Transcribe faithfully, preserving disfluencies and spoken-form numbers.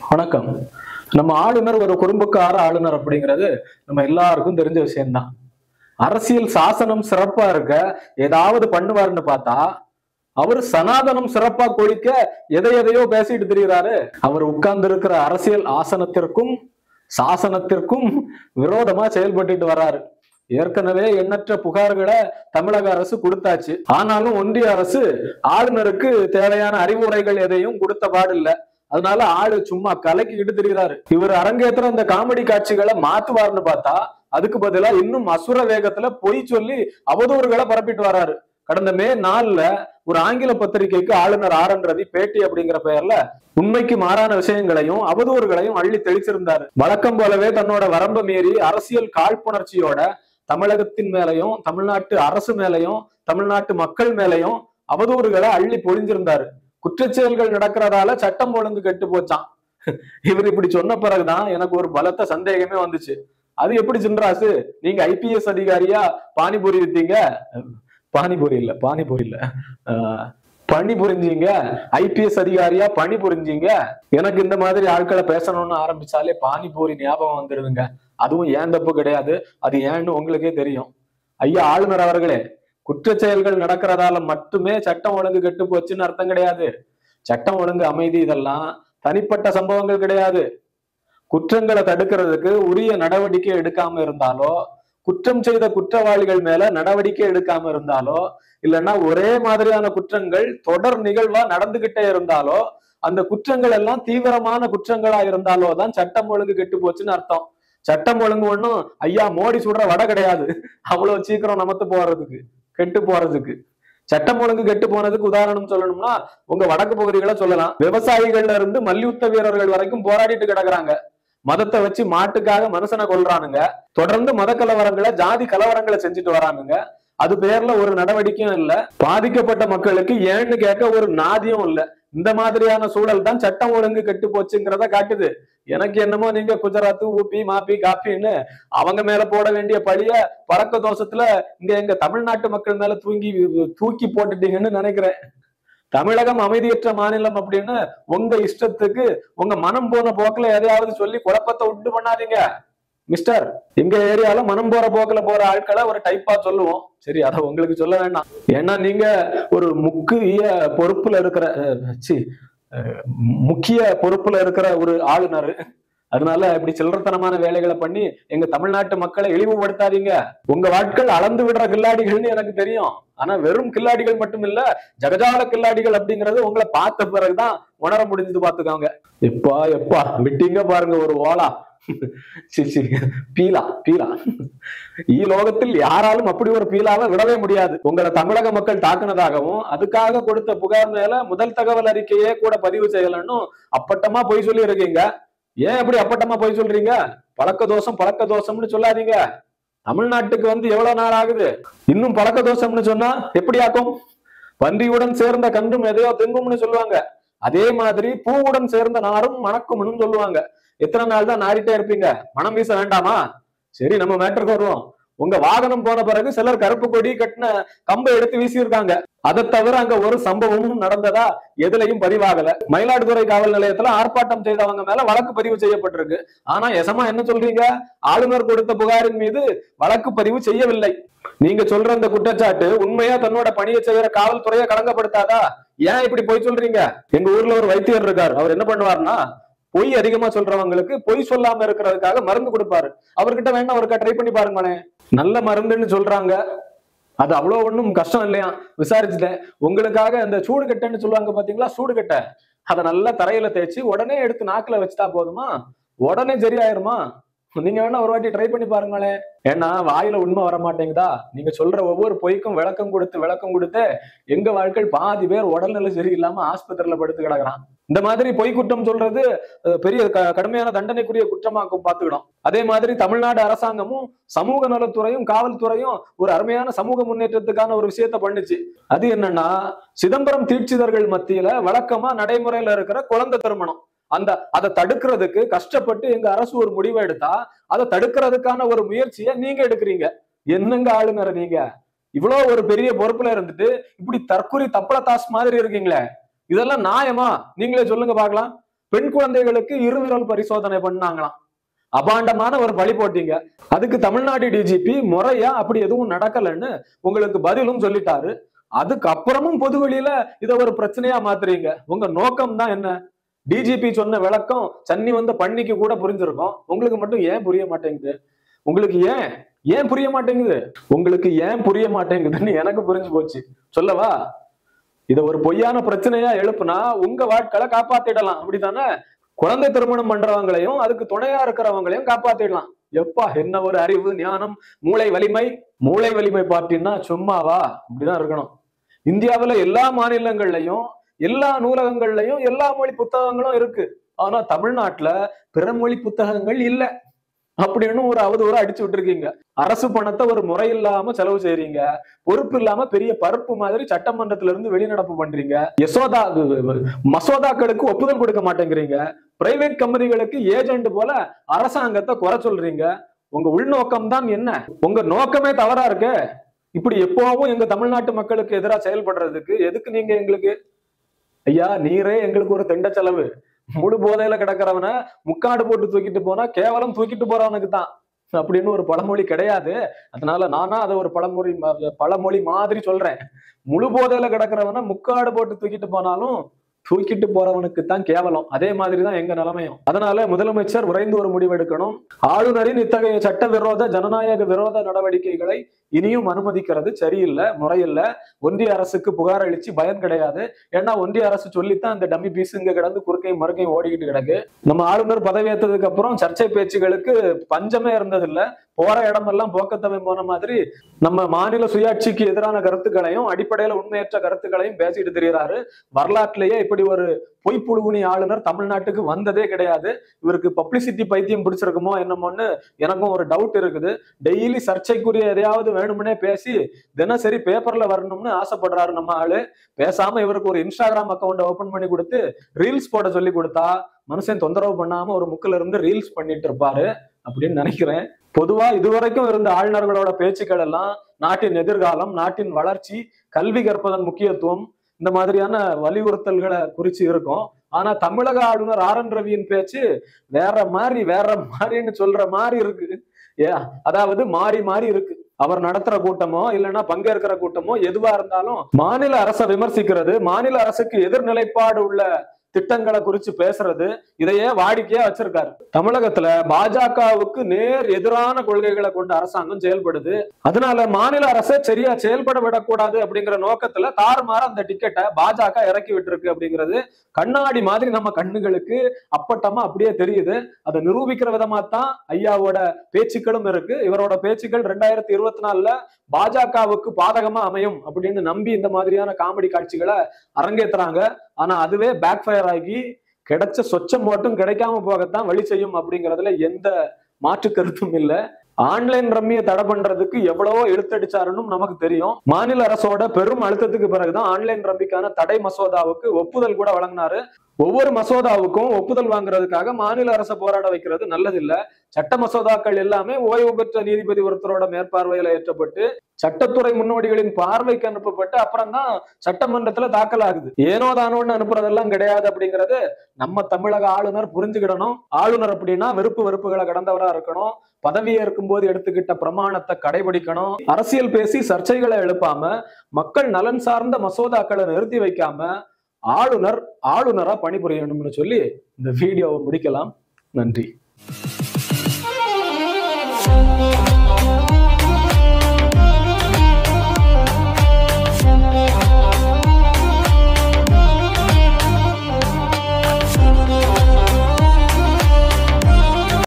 வணக்கம். நம்ம ஆளுநர் ஒரு குறும்புக்கார ஆளுநர் அப்படிங்கிறது நம்ம எல்லாருக்கும் தெரிஞ்ச விஷயம்தான். அரசியல் சாசனம் சிறப்பா இருக்க ஏதாவது பண்ணுவாருன்னு பார்த்தா அவரு சனாதனம் சிறப்பா கொளிக்க எதை எதையோ பேசிட்டு திரிகிறாரு. அவர் உட்கார்ந்து இருக்கிற அரசியல் ஆசனத்திற்கும் சாசனத்திற்கும் விரோதமா செயல்பட்டு வர்றாரு. ஏற்கனவே எண்ணற்ற புகார்களை தமிழக அரசு கொடுத்தாச்சு. ஆனாலும் ஒன்றிய அரசு ஆளுநருக்கு தேவையான அறிவுரைகள் எதையும் கொடுத்த பாடில்ல. அதனால ஆளு சும்மா கலக்கிக்கிட்டு திரிகிறாரு. இவர் அரங்கேற்ற இந்த காமெடி காட்சிகளை மாத்துவாருன்னு பார்த்தா அதுக்கு பதிலா இன்னும் அசுர வேகத்துல பொய் சொல்லி அவதூறுகளை பரப்பிட்டு வர்றாரு. கடந்த மே நாலுல ஒரு ஆங்கில பத்திரிகைக்கு ஆளுநர் ஆர் என் ரவி பேட்டி அப்படிங்கிற பெயர்ல உண்மைக்கு மாறான விஷயங்களையும் அவதூறுகளையும் அள்ளி தெளிச்சிருந்தாரு. வழக்கம் போலவே தன்னோட வரம்பை மீறி அரசியல் காழ்ப்புணர்ச்சியோட தமிழகத்தின் மேலையும் தமிழ்நாட்டு அரசு மேலையும் தமிழ்நாட்டு மக்கள் மேலையும் அவதூறுகளை அள்ளி பொழிஞ்சிருந்தாரு. குற்றச்செயல்கள் நடக்கிறதால சட்டம் ஒழுங்கு கெட்டு போச்சான். இவர் இப்படி சொன்ன பிறகுதான் எனக்கு ஒரு பலத்த சந்தேகமே வந்துச்சு. அது எப்படி சின்ராசு, நீங்க ஐபிஎஸ் அதிகாரியா பானிபூரி வித்தீங்க, பானிபூரி இல்ல பானிபூரி இல்ல ஆஹ் பணி புரிஞ்சீங்க, ஐபிஎஸ் அதிகாரியா பணி புரிஞ்சீங்க. எனக்கு இந்த மாதிரி ஆட்களை பேசணும்னு ஆரம்பிச்சாலே பானிபூரி ஞாபகம் வந்துடுதுங்க. அதுவும் ஏன் தப்பு கிடையாது, அது ஏன்னு உங்களுக்கே தெரியும். ஐயா ஆளுநர் அவர்களே, குற்ற செயல்கள் நடக்கிறதால மட்டுமே சட்டம் ஒழுங்கு கெட்டு போச்சுன்னு அர்த்தம் கிடையாது. சட்டம் ஒழுங்கு அமைதி இதெல்லாம் தனிப்பட்ட சம்பவங்கள் கிடையாது. குற்றங்களை தடுக்கிறதுக்கு உரிய நடவடிக்கை எடுக்காம இருந்தாலோ, குற்றம் செய்த குற்றவாளிகள் மேல நடவடிக்கை எடுக்காம இருந்தாலோ, இல்லைன்னா ஒரே மாதிரியான குற்றங்கள் தொடர் நிகழ்வா நடந்துகிட்டே இருந்தாலோ, அந்த குற்றங்கள் எல்லாம் தீவிரமான குற்றங்களா இருந்தாலோ தான் சட்டம் ஒழுங்கு கெட்டு போச்சுன்னு அர்த்தம். சட்டம் ஒழுங்கு ஒண்ணும் ஐயா மோடி சுடுற வடை கிடையாது அவ்வளவு சீக்கிரம் நமத்து போறதுக்கு கெட்டு போறதுக்கு. சட்டம் ஒழுங்கு கெட்டு போனதுக்கு உதாரணம் சொல்லணும்னா உங்க வடக்கு பகுதிகளை சொல்லலாம். விவசாயிகள்ல இருந்து மல்யுத்த வீரர்கள் வரைக்கும் போராடிட்டு கிடக்குறாங்க. மதத்தை வச்சு மாட்டுக்காக மனுஷனை கொல்றானுங்க. தொடர்ந்து மத கலவரங்களை ஜாதி கலவரங்களை செஞ்சுட்டு வரானுங்க. அது பேர்ல ஒரு நடவடிக்கையும் இல்ல. பாதிக்கப்பட்ட மக்களுக்கு ஏன்னு கேட்க ஒரு நாதியும் இல்ல. இந்த மாதிரியான சூழல் தான் சட்டம் ஒழுங்கு கெட்டு போச்சுங்கிறத காட்டுது. எனக்கு என்னமோ நீங்க குஜராத் ஊபி மாப்பி காப்பின்னு அவங்க மேல போட வேண்டிய பழிய பழக்க தோஷத்துல இங்க எங்க தமிழ்நாட்டு மக்கள் மேல தூங்கி தூக்கி போட்டுட்டீங்கன்னு நினைக்கிறேன். தமிழகம் அமைதியற்ற மாநிலம் அப்படின்னு உங்க இஷ்டத்துக்கு உங்க மனம் போன போக்குல எதையாவது சொல்லி குழப்பத்தை உண்டு பண்ணாதீங்க மிஸ்டர். எங்க ஏரியால மனம் போற போக்குல போற ஆட்களை ஒரு டைப்பா சொல்லுவோம். சரி, அதை உங்களுக்கு சொல்ல வேண்டாம். ஏன்னா நீங்க ஒரு முக்கிய பொறுப்புல இருக்கிற சி முக்கிய பொறுப்புல இருக்கிற ஒரு ஆளுநர். அதனால இப்படி சில்லறத்தனமான வேலைகளை பண்ணி எங்க தமிழ்நாட்டு மக்களை இழிவுபடுத்தாதீங்க. உங்க வாட்கள் அளந்து விடுற கில்லாடிகள்னு எனக்கு தெரியும். ஆனா வெறும் கில்லாடிகள் மட்டும் இல்ல, ஜகஜால கில்லாடிகள் அப்படிங்கறது உங்களை பார்த்த பிறகுதான் உணர முடிஞ்சது. பாத்துக்காங்க. எப்பா எப்பா விட்டீங்க பாருங்க ஒரு ஓலா. பீலா பீலா ஈ லோகத்தில் யாராலும் அப்படி ஒரு பீலாவை விடவே முடியாது. உங்களை தமிழக மக்கள் தாக்குனதாகவும் அதுக்காக கொடுத்த புகார் மேல முதல் தகவல் அறிக்கையே கூட பதிவு செய்யலன்னு அப்பட்டமா பொய் சொல்லி இருக்கீங்க. ஏன் எப்படி அப்பட்டமா போய் சொல்றீங்க? பழக்க தோஷம் பழக்க தோஷம்னு சொல்லாதீங்க. தமிழ்நாட்டுக்கு வந்து எவ்வளவு நாள் ஆகுது? இன்னும் பழக்க தோஷம்னு சொன்னா எப்படி ஆக்கும்? பன்றியுடன் சேர்ந்த கன்றும் எதையோ திங்கும்னு சொல்லுவாங்க. அதே மாதிரி பூவுடன் சேர்ந்த நாரும் மணக்கும்னு சொல்லுவாங்க. எத்தனை நாள் தான் நாரிட்டே இருப்பீங்க? மனம் வீச வேண்டாமா? சரி, நம்ம மேட்டருக்கு வருவோம். உங்க வாகனம் போன பிறகு சிலர் கருப்பு கொடி கட்டின கம்பை எடுத்து வீசியிருக்காங்க. அதை தவிர அங்க ஒரு சம்பவமும் நடந்ததா எதுலையும் பதிவாகல. மயிலாடுதுறை காவல் நிலையத்துல ஆர்ப்பாட்டம் செய்தவங்க மேல வழக்கு பதிவு செய்யப்பட்டிருக்கு. ஆனா எசமா என்ன சொல்றீங்க? ஆளுநர் கொடுத்த புகாரின் மீது வழக்கு பதிவு செய்யவில்லை. நீங்க சொல்ற இந்த குற்றச்சாட்டு உண்மையா தன்னோட பணியை செய்யற காவல்துறையை களங்கப்படுத்தாதா? ஏன் இப்படி பொய் சொல்றீங்க? எங்க ஊர்ல ஒரு வைத்தியர் இருக்காரு. அவர் என்ன பண்ணுவாருன்னா, பொய் அதிகமா சொல்றவங்களுக்கு பொய் சொல்லாம இருக்கிறதுக்காக மருந்து கொடுப்பாரு. அவர்கிட்ட வேணா ஒருக்கா ட்ரை பண்ணி பாருங்களேன். நல்ல மருந்துன்னு சொல்றாங்க. அது அவ்வளவு ஒண்ணும் கஷ்டம் இல்லையா? விசாரிச்சுட்டேன். உங்களுக்காக அந்த சூடு கட்டைன்னு சொல்லுவாங்க பாத்தீங்களா, சூடு கட்டை, அதை நல்லா தரையில தேய்ச்சி உடனே எடுத்து நாக்குல வச்சுட்டா போதுமா? உடனே சரியாயிருமா? நீங்க வேணா ஒரு வாட்டி ட்ரை பண்ணி பாருங்களேன். ஏன்னா வாயில உண்மை வர மாட்டேங்குதா? நீங்க சொல்ற ஒவ்வொரு பொய்க்கும் விளக்கம் கொடுத்து விளக்கம் கொடுத்து எங்க வாழ்க்கை பாதி பேர் உடல்நிலை சரியில்லாம ஆஸ்பத்திரியில படுத்து கிடக்குறான். இந்த மாதிரி பொய் குற்றம் சொல்றது பெரிய கடுமையான தண்டனைக்குரிய குற்றமாக்கும் பாத்துக்கிடும். அதே மாதிரி தமிழ்நாடு அரசாங்கமும் சமூக நலத்துறையும் காவல்துறையும் ஒரு அருமையான சமூக முன்னேற்றத்துக்கான ஒரு விஷயத்த பண்ணுச்சு. அது என்னன்னா, சிதம்பரம் தீட்சிதர்கள் மத்தியில வழக்கமா நடைமுறையில இருக்கிற குழந்தை திருமணம், அந்த அதை தடுக்கிறதுக்கு கஷ்டப்பட்டு எங்க அரசு ஒரு முடிவை எடுத்தா அதை தடுக்கிறதுக்கான ஒரு முயற்சியை நீங்க எடுக்கிறீங்க. என்னங்க ஆளுநர் நீங்க? இவ்வளவு ஒரு பெரிய பொறுப்புல இருந்துட்டு இப்படி தற்குறி தப்பள தாஸ் மாதிரி இருக்கீங்களே, இதெல்லாம் நியாயமா? நீங்களே சொல்லுங்க பாக்கலாம். பெண் குழந்தைகளுக்கு இருவிரல் பரிசோதனை பண்ணாங்களாம். அபாண்டமான ஒரு பழி போட்டீங்க. அதுக்கு தமிழ்நாடு டிஜிபி முறையா அப்படி எதுவும் நடக்கலன்னு உங்களுக்கு பதிலும் சொல்லிட்டாரு. அதுக்கப்புறமும் பொது வெளியில இதை ஒரு பிரச்சனையா மாத்துறீங்க. உங்க நோக்கம் தான் என்ன? டிஜிபி சொன்ன விளக்கம் சன்னி வந்த பண்ணிக்கு கூட புரிஞ்சிருக்கும். உங்களுக்கு மட்டும் ஏன் புரிய மாட்டேங்குது? உங்களுக்கு ஏன் ஏன் புரிய மாட்டேங்குது? உங்களுக்கு ஏன் புரிய மாட்டேங்குதுன்னு எனக்கு புரிஞ்சு போச்சு. சொல்லவா? இத ஒரு பொய்யான பிரச்சனையா எழுப்புனா உங்க வாழ்க்கையை காப்பாத்திடலாம். அப்படித்தானே? குழந்தை திருமணம் பண்றவங்களையும் அதுக்கு துணையா இருக்கிறவங்களையும் காப்பாத்திடலாம். எப்பா என்ன ஒரு அறிவு, ஞானம், மூளை வலிமை. மூளை வலிமை பார்த்தீங்கன்னா சும்மாவா? இப்படிதான் இருக்கணும். இந்தியாவில எல்லா மாநிலங்கள்லயும் எல்லா நூலகங்கள்லயும் எல்லா மொழி புத்தகங்களும் இருக்கு. ஆனா தமிழ்நாட்டுல பிற மொழி புத்தகங்கள் இல்ல அப்படின்னு ஒரு அவதூறு அடிச்சு விட்டுருக்கீங்க. அரசு பணத்தை ஒரு முறை இல்லாம செலவு செய்யறீங்க. பொறுப்பு இல்லாம பெரிய பருப்பு மாதிரி சட்டமன்றத்துல இருந்து வெளிநடப்பு பண்றீங்க. யசோதா மசோதாக்களுக்கு ஒப்புதல் கொடுக்க மாட்டேங்கிறீங்க. பிரைவேட் கம்பெனிகளுக்கு ஏஜென்ட் போல அரசாங்கத்தை குறை சொல்றீங்க. உங்க உள்நோக்கம் தான் என்ன? உங்க நோக்கமே தவறா இருக்கு. இப்படி எப்பவும் எங்க தமிழ்நாட்டு மக்களுக்கு எதிராக செயல்படுறதுக்கு எதுக்கு நீங்க எங்களுக்கு ஐயா நீரே எங்களுக்கு ஒரு தெண்ட செலவு. முழு போதையில கிடக்கிறவன முக்காடு போட்டு தூக்கிட்டு போனா கேவலம் தூக்கிட்டு போறவனுக்கு தான் அப்படின்னு ஒரு பழமொழி கிடையாது. அதனால நானா அதை ஒரு பழமொழி பழமொழி மாதிரி சொல்றேன். முழு போதையில கிடக்கிறவன முக்காடு போட்டு தூக்கிட்டு போனாலும் தூக்கிட்டு போறவனுக்கு தான் கேவலம். அதே மாதிரிதான் எங்க நிலைமையும். அதனால முதலமைச்சர் விரைந்து ஒரு முடிவு எடுக்கணும். ஆளுநரின் இத்தகைய சட்ட விரோத ஜனநாயக விரோத நடவடிக்கைகளை இனியும் அனுமதிக்கிறது சரியில்லை, முறையில்லை. ஒன்றிய அரசுக்கு புகார் அளிச்சு பயன் கிடையாது. ஏன்னா ஒன்றிய அரசு சொல்லித்தான் இந்த டம்மி பீஸ் இங்க கிடந்து குறுக்கையும் மறுக்கையும் ஓடிக்கிட்டு கிடக்கு. நம்ம ஆளுநர் பதவியேற்றதுக்கு அப்புறம் சர்ச்சை பேச்சுகளுக்கு பஞ்சமே இருந்ததில்லை. போற இடமெல்லாம் போக்கத்தவை போன மாதிரி நம்ம மாநில சுயாட்சிக்கு எதிரான கருத்துக்களையும் அடிப்படையில உண்மையற்ற கருத்துக்களையும் பேசிட்டு தெரிகிறாரு. வரலாற்றிலேயே இப்படி ஒரு பொய்ப்புழுகுனி ஆளுநர் தமிழ்நாட்டுக்கு வந்ததே கிடையாது. இவருக்கு பப்ளிசிட்டி பைத்தியம் பிடிச்சிருக்குமோ என்னமோன்னு எனக்கும் ஒரு டவுட் இருக்குது. டெய்லி சர்ச்சைக்குரிய எதையாவது வேணும்னே பேசி தினசரி பேப்பர்ல வரணும்னு ஆசைப்படுறாரு நம்ம ஆளு. பேசாம இவருக்கு ஒரு இன்ஸ்டாகிராம் அக்கௌண்ட் ஓபன் பண்ணி கொடுத்து ரீல்ஸ் போட சொல்லி கொடுத்தா மனுஷன் தொந்தரவு பண்ணாம ஒரு முக்கில இருந்து ரீல்ஸ் பண்ணிட்டு இருப்பாரு அப்படின்னு நினைக்கிறேன். பொதுவா இதுவரைக்கும் இருந்த ஆளுநர்களோட பேச்சுக்கள் எல்லாம் நாட்டின் எதிர்காலம், நாட்டின் வளர்ச்சி, கல்வி கற்பதன் முக்கியத்துவம், இந்த மாதிரியான வலியுறுத்தல்களை குறிச்சு இருக்கும். ஆனா தமிழக ஆளுநர் ஆர் என் ரவியின் பேச்சு வேற மாதிரி வேற மாதிரின்னு சொல்ற மாதிரி இருக்கு. ஏ அதாவது மாறி மாறி இருக்கு. அவர் நடத்துற கூட்டமோ இல்லைன்னா பங்கேற்கிற கூட்டமோ எதுவா இருந்தாலும் மாநில அரசை விமர்சிக்கிறது, மாநில அரசுக்கு எதிர்நிலைப்பாடு உள்ள திட்டங்களை குறிச்சு பேசுறது, இதையே வாடிக்கையா வச்சிருக்காரு. தமிழகத்துல பாஜகவுக்கு நேர் எதிரான கொள்கைகளை கொண்ட அரசாங்கம் செயல்படுது. அதனால மாநில அரசை சரியா செயல்பட விடக்கூடாது அப்படிங்கிற நோக்கத்துல தாறுமாற அந்த டிக்கெட்டை பாஜக இறக்கி விட்டுருக்கு அப்படிங்கிறது கண்ணாடி மாதிரி நம்ம கண்ணுகளுக்கு அப்பட்டமா அப்படியே தெரியுது. அதை நிரூபிக்கிற விதமா தான் ஐயாவோட பேச்சுக்களும் இருக்கு. இவரோட பேச்சுக்கள் ரெண்டாயிரத்தி இருபத்தி நாலுல பாஜகவுக்கு பாதகமா அமையும் அப்படின்னு நம்பி இந்த மாதிரியான காமெடி காட்சிகளை அரங்கேற்றுறாங்க. ஆனா அதுவே பேக் ஃபயர் ஆகி கிடைச்ச சொச்சம் மட்டும் கிடைக்காம போகத்தான் வழி செய்யும் அப்படிங்கிறதுல எந்த மாற்று கருத்தும் இல்லை. ஆன்லைன் ரம்மியை தடை பண்றதுக்கு எவ்வளவோ இழுத்தடிச்சாருன்னு நமக்கு தெரியும். மாநில அரசோட பெரும் அழுத்தத்துக்கு பிறகுதான் ஆன்லைன் ரம்மிக்கான தடை மசோதாவுக்கு ஒப்புதல் கூட வழங்கினாரு. ஒவ்வொரு மசோதாவுக்கும் ஒப்புதல் வாங்குறதுக்காக மாநில அரசை போராட வைக்கிறது நல்லதில்லை. சட்ட மசோதாக்கள் எல்லாமே ஓய்வு பெற்ற நீதிபதி ஒருத்தரோட மேற்பார்வையில ஏற்றப்பட்டு சட்டத்துறை முன்னோடிகளின் பார்வைக்கு அனுப்பப்பட்டு அப்புறம் தான் சட்டமன்றத்துல தாக்கல் ஆகுது. ஏனோ தானோன்னு அனுப்புறதெல்லாம் கிடையாது அப்படிங்கறது நம்ம தமிழக ஆளுநர் புரிஞ்சுக்கிடணும். ஆளுநர் அப்படின்னா வெறுப்பு வெறுப்புகளை கடந்தவரா இருக்கணும். பதவியேற்கும் போது எடுத்துக்கிட்ட பிரமாணத்தை கடைபிடிக்கணும். அரசியல் பேசி சர்ச்சைகளை எழுப்பாம மக்கள் நலன் சார்ந்த மசோதாக்களை நிறுத்தி வைக்காம ஆளுநர் ஆளுநரா பணிபுரியணும்னு சொல்லி இந்த வீடியோவை முடிக்கலாம். நன்றி.